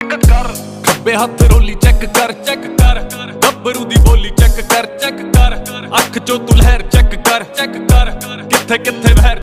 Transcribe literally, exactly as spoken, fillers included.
ਕਰ ਖੱਬੇ ਹੱਥ ਰੋਲੀ ਚੈੱਕ ਕਰ ਚੈੱਕ ਕਰ ਗੱਭਰੂ ਦੀ ਬੋਲੀ ਚੈੱਕ ਕਰ ਚੈੱਕ ਕਰ ਅੱਖ ਚੋਂ ਤੂੰ ਲਹਿਰ ਚੈੱਕ ਕਰ ਚੈੱਕ ਕਰ ਕਿੱਥੇ ਕਿੱਥੇ ਵਹਿਰ